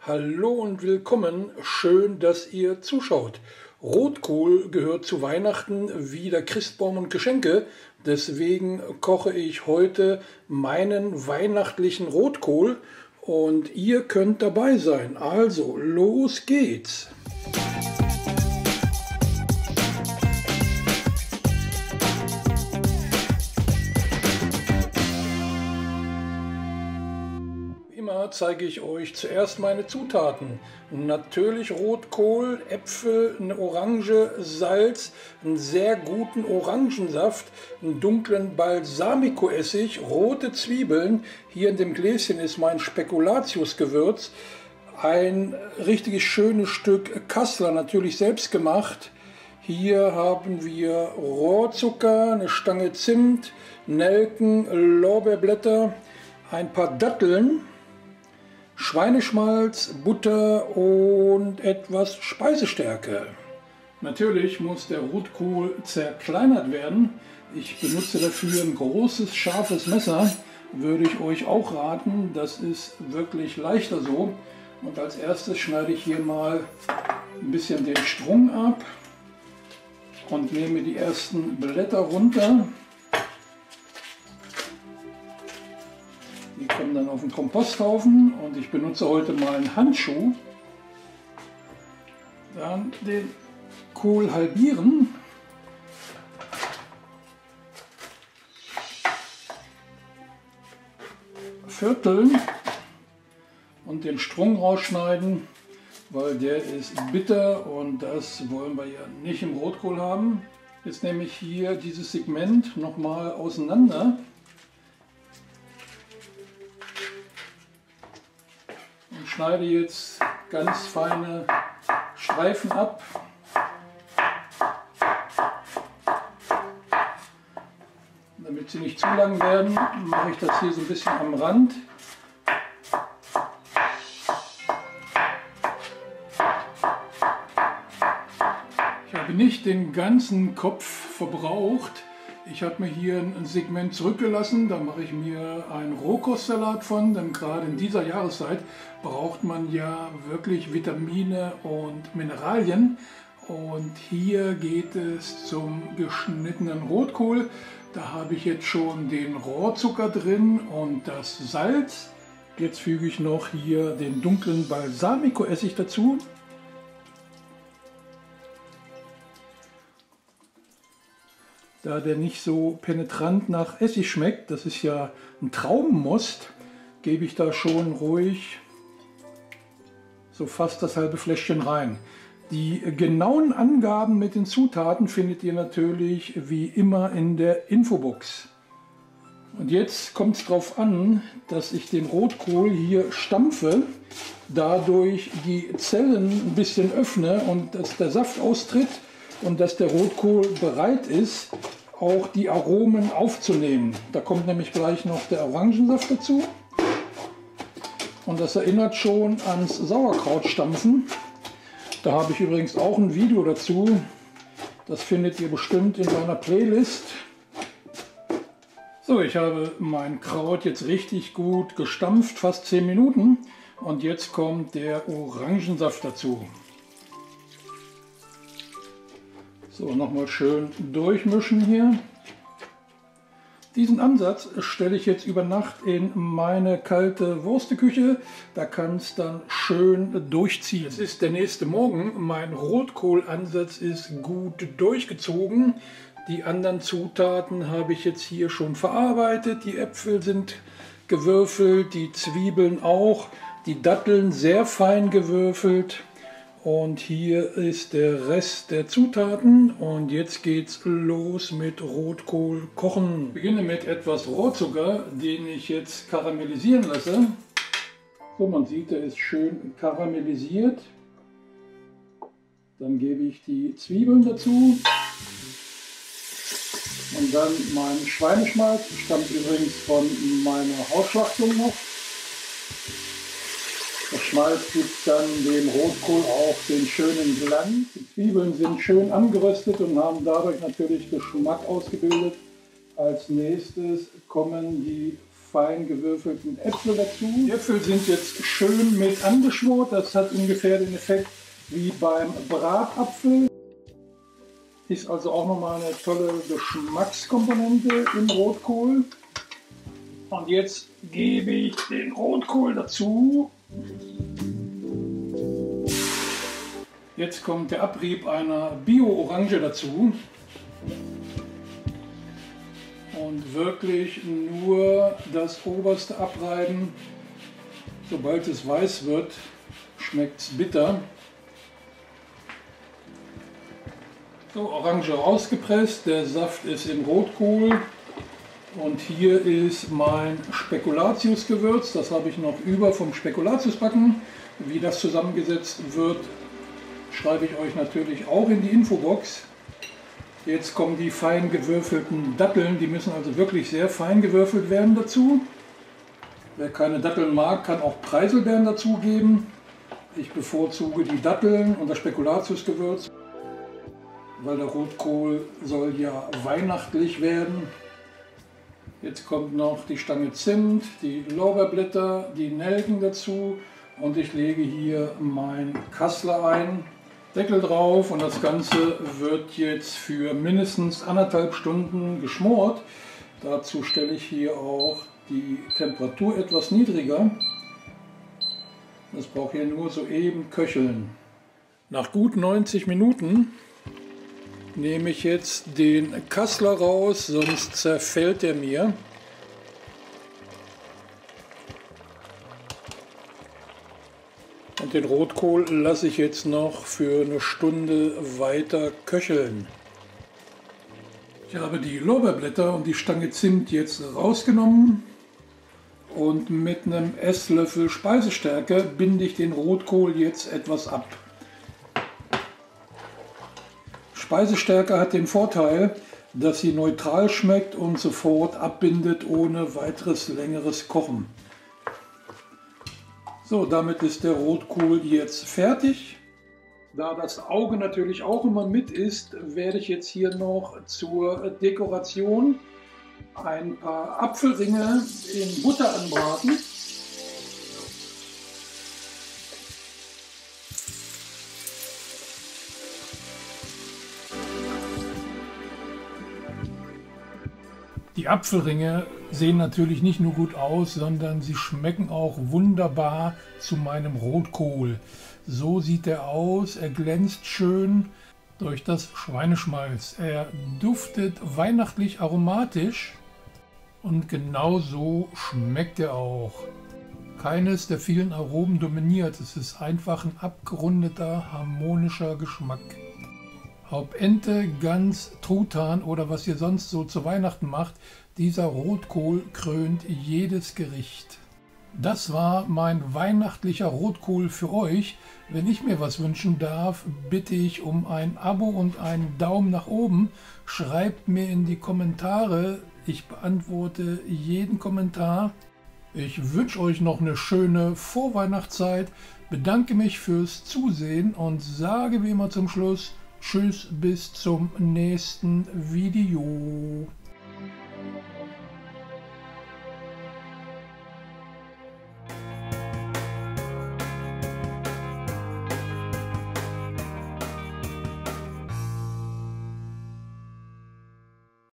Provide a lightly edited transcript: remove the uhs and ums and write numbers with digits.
Hallo und willkommen, schön, dass ihr zuschaut. Rotkohl gehört zu Weihnachten wie der Christbaum und Geschenke, deswegen koche ich heute meinen weihnachtlichen Rotkohl und ihr könnt dabei sein. Also, los geht's! Immer zeige ich euch zuerst meine Zutaten. Natürlich Rotkohl, Äpfel, eine Orange, Salz, einen sehr guten Orangensaft, einen dunklen Balsamico-Essig, rote Zwiebeln. Hier in dem Gläschen ist mein Spekulatius-Gewürz. Ein richtiges schönes Stück Kassler, natürlich selbst gemacht. Hier haben wir Rohrzucker, eine Stange Zimt, Nelken, Lorbeerblätter, ein paar Datteln, Schweineschmalz, Butter und etwas Speisestärke. Natürlich muss der Rotkohl zerkleinert werden. Ich benutze dafür ein großes, scharfes Messer. Würde ich euch auch raten, das ist wirklich leichter so. Und als erstes schneide ich hier mal ein bisschen den Strunk ab und nehme die ersten Blätter runter. Die kommen dann auf den Komposthaufen und ich benutze heute mal einen Handschuh. Dann den Kohl halbieren. Vierteln und den Strunk rausschneiden, weil der ist bitter und das wollen wir ja nicht im Rotkohl haben. Jetzt nehme ich hier dieses Segment nochmal auseinander. Und schneide jetzt ganz feine Streifen ab. Damit sie nicht zu lang werden, mache ich das hier so ein bisschen am Rand. Ich habe nicht den ganzen Kopf verbraucht. Ich habe mir hier ein Segment zurückgelassen, da mache ich mir einen Rohkostsalat von, denn gerade in dieser Jahreszeit braucht man ja wirklich Vitamine und Mineralien. Und hier geht es zum geschnittenen Rotkohl. Da habe ich jetzt schon den Rohrzucker drin und das Salz. Jetzt füge ich noch hier den dunklen Balsamico-Essig dazu. Da der nicht so penetrant nach Essig schmeckt, das ist ja ein Traubenmost, gebe ich da schon ruhig so fast das halbe Fläschchen rein. Die genauen Angaben mit den Zutaten findet ihr natürlich wie immer in der Infobox. Und jetzt kommt es darauf an, dass ich den Rotkohl hier stampfe, dadurch die Zellen ein bisschen öffne und dass der Saft austritt. Und dass der Rotkohl bereit ist, auch die Aromen aufzunehmen. Da kommt nämlich gleich noch der Orangensaft dazu. Und das erinnert schon ans Sauerkrautstampfen. Da habe ich übrigens auch ein Video dazu. Das findet ihr bestimmt in meiner Playlist. So, ich habe mein Kraut jetzt richtig gut gestampft, fast 10 Minuten. Und jetzt kommt der Orangensaft dazu. So, nochmal schön durchmischen hier. Diesen Ansatz stelle ich jetzt über Nacht in meine kalte Wursteküche. Da kann es dann schön durchziehen. Es ist der nächste Morgen. Mein Rotkohlansatz ist gut durchgezogen. Die anderen Zutaten habe ich jetzt hier schon verarbeitet. Die Äpfel sind gewürfelt, die Zwiebeln auch, die Datteln sehr fein gewürfelt. Und hier ist der Rest der Zutaten und jetzt geht's los mit Rotkohl kochen. Ich beginne mit etwas Rohrzucker, den ich jetzt karamellisieren lasse. So, man sieht, der ist schön karamellisiert. Dann gebe ich die Zwiebeln dazu. Und dann mein Schweineschmalz, stammt übrigens von meiner Hausschlachtung noch. Das Schmalz gibt dann dem Rotkohl auch den schönen Glanz. Die Zwiebeln sind schön angeröstet und haben dadurch natürlich Geschmack ausgebildet. Als nächstes kommen die fein gewürfelten Äpfel dazu. Die Äpfel sind jetzt schön mit angeschmort. Das hat ungefähr den Effekt wie beim Bratapfel. Ist also auch nochmal eine tolle Geschmackskomponente im Rotkohl. Und jetzt gebe ich den Rotkohl dazu. Jetzt kommt der Abrieb einer Bio-Orange dazu. Und wirklich nur das oberste abreiben. Sobald es weiß wird, schmeckt es bitter. So, Orange rausgepresst, der Saft ist im Rotkohl. Und hier ist mein Spekulatiusgewürz. Das habe ich noch über vom Spekulatiusbacken. Wie das zusammengesetzt wird, schreibe ich euch natürlich auch in die Infobox. Jetzt kommen die fein gewürfelten Datteln, die müssen also wirklich sehr fein gewürfelt werden dazu. Wer keine Datteln mag, kann auch Preiselbeeren dazugeben. Ich bevorzuge die Datteln und das Spekulatiusgewürz, weil der Rotkohl soll ja weihnachtlich werden. Jetzt kommt noch die Stange Zimt, die Lorbeerblätter, die Nelken dazu und ich lege hier mein Kassler ein. Deckel drauf und das Ganze wird jetzt für mindestens 1,5 Stunden geschmort. Dazu stelle ich hier auch die Temperatur etwas niedriger. Das braucht hier nur soeben köcheln. Nach gut 90 Minuten nehme ich jetzt den Kassler raus, sonst zerfällt er mir. Und den Rotkohl lasse ich jetzt noch für eine Stunde weiter köcheln. Ich habe die Lorbeerblätter und die Stange Zimt jetzt rausgenommen und mit einem Esslöffel Speisestärke binde ich den Rotkohl jetzt etwas ab. Speisestärke hat den Vorteil, dass sie neutral schmeckt und sofort abbindet ohne weiteres längeres Kochen. So, damit ist der Rotkohl jetzt fertig. Da das Auge natürlich auch immer mit ist, werde ich jetzt hier noch zur Dekoration ein paar Apfelringe in Butter anbraten. Die Apfelringe sehen natürlich nicht nur gut aus, sondern sie schmecken auch wunderbar zu meinem Rotkohl. So sieht er aus, er glänzt schön durch das Schweineschmalz. Er duftet weihnachtlich aromatisch und genau so schmeckt er auch. Keines der vielen Aromen dominiert, es ist einfach ein abgerundeter, harmonischer Geschmack. Ob Ente, Gans, Truthahn oder was ihr sonst so zu Weihnachten macht, dieser Rotkohl krönt jedes Gericht. Das war mein weihnachtlicher Rotkohl für euch. Wenn ich mir was wünschen darf, bitte ich um ein Abo und einen Daumen nach oben. Schreibt mir in die Kommentare, ich beantworte jeden Kommentar. Ich wünsche euch noch eine schöne Vorweihnachtszeit, bedanke mich fürs Zusehen und sage wie immer zum Schluss: Tschüss, bis zum nächsten Video.